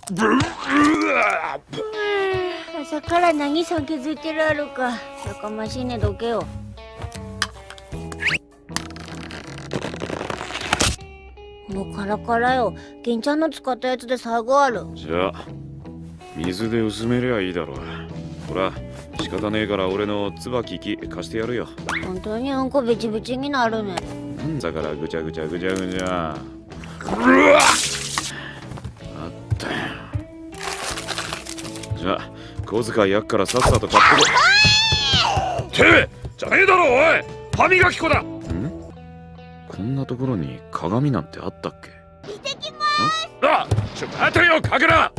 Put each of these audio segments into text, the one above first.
朝から何さん気づいてるあるか。やかましいね、どけよ。もうカラカラよ。銀ちゃんの使ったやつで最後ある。 じゃあ水で薄めりゃいいだろう。ほら仕方ねえから俺の椿木貸してやるよ。 本当にうんこビチビチになるね。 なんだからぐちゃぐちゃぐちゃぐちゃ。あったよ。じゃあ小遣いやっからさっさと買ってこい。てめえじゃねえだろおい、歯磨き粉だ。こんなところに鏡なんてあったっけ。 行ってきまーす。あ、待てよカグラ。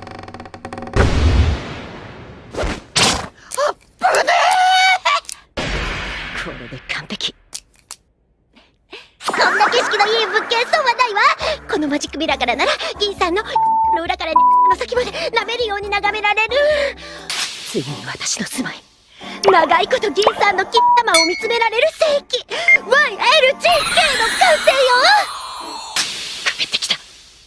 これで完璧。こんな景色のいい物件そうはないわ。このマジックミラーからなら銀さんの裏からの先まで舐めるように眺められる。ついに私の住まい、長いこと銀さんの金玉を見つめられる聖域 YLGK の完成よ。帰ってきた。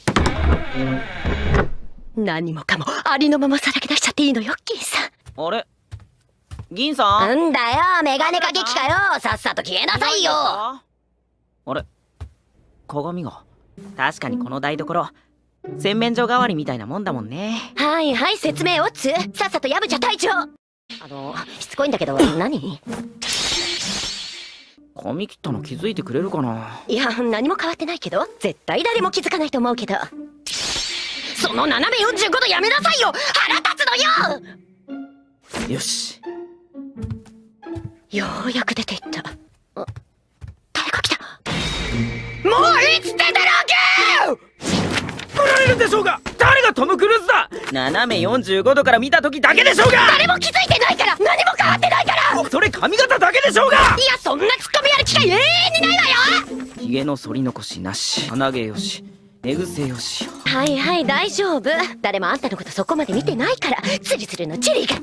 何もかもありのままさらけ出しちゃっていいのよ銀さん。 あれ銀さん。 んだよメガネかけ機かよ。さっさと消えなさいよ。 あれ鏡が。確かにこの台所洗面所代わりみたいなもんだもんね。 はいはい、説明をさっさとヤブチャ隊長。しつこいんだけど何。 髪切ったの気づいてくれるかな。 いや何も変わってないけど、絶対誰も気づかないと思うけど。その斜め45度やめなさいよ、腹立つのよ。 よし、 ようやく出ていった。誰か来た。 もういつ出てるわけ。来られるんでしょうが。誰がトム・クルーズだ。斜め45度から見た時だけでしょうが。 誰も気づいてないから、何も変わってないから。 それ髪型だけでしょうが。 いやそんなツッコミやる機会永遠にないわよ。 ひげの剃り残しなし、鼻毛よし、寝癖よし。 はいはい大丈夫。誰もあんたのことそこまで見てないから。ツルツルのチェリーが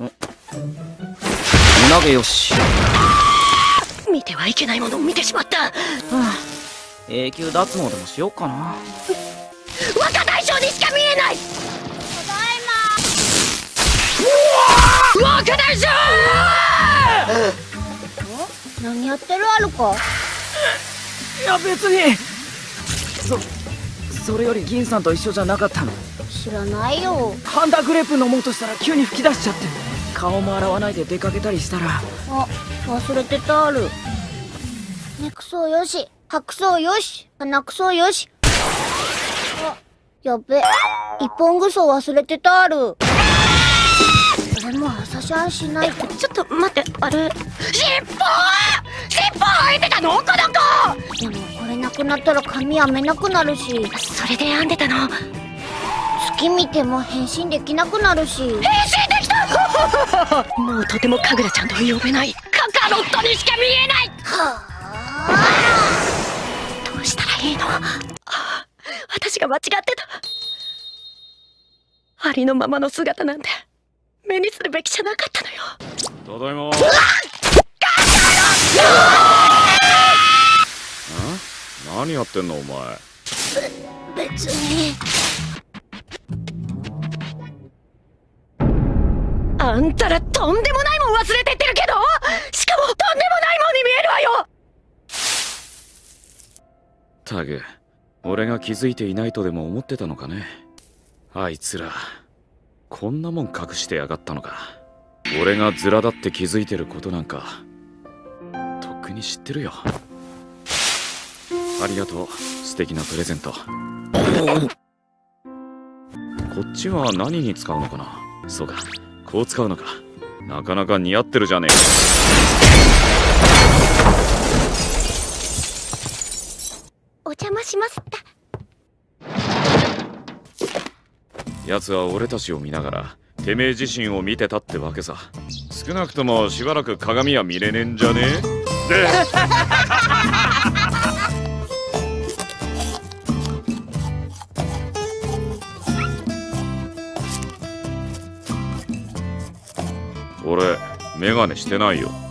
胸毛よし。 見てはいけないものを見てしまった。 永久脱毛でもしようかな。 若大将にしか見えない。ただいま。若大将何やってるあるか。 いや別に。それより銀さんと一緒じゃなかったの。 知らないよ。 ハンダグレープ飲もうとしたら急に吹き出しちゃって、顔も洗わないで出かけたりしたら。 忘れてたある。ネクソよし、白ソよし、鼻クソよし。やべ、一本ぐそ忘れてたある。これも朝シャンしないと。ちょっと待って、あれ尻尾生えてたのこの子。でもこれなくなったら髪編めなくなるし。それで編んでたの。月見ても変身できなくなるし。変身できたもうとてもカグラちゃんと呼べない。カカロットにしか見えない。どうしたらいいの。私が間違ってた。ありのままの姿なんて目にするべきじゃなかったのよ。 ただいま。何やってんのお前。 別に。あんたらとんでもないもん忘れてってるけど、しかもとんでもないもんに見えるわよ。 タグ、俺が気づいていないとでも思ってたのかね。あいつらこんなもん隠してやがったのか。俺がズラだって気づいてることなんかとっくに知ってるよ。ありがとう、素敵なプレゼント。こっちは何に使うのかな。そうか、こう使うのか。なかなか似合ってるじゃねえか。 お邪魔しますった。 奴は俺たちを見ながらてめえ自身を見てたってわけさ。少なくともしばらく鏡は見れねえんじゃねえで俺メガネしてないよ。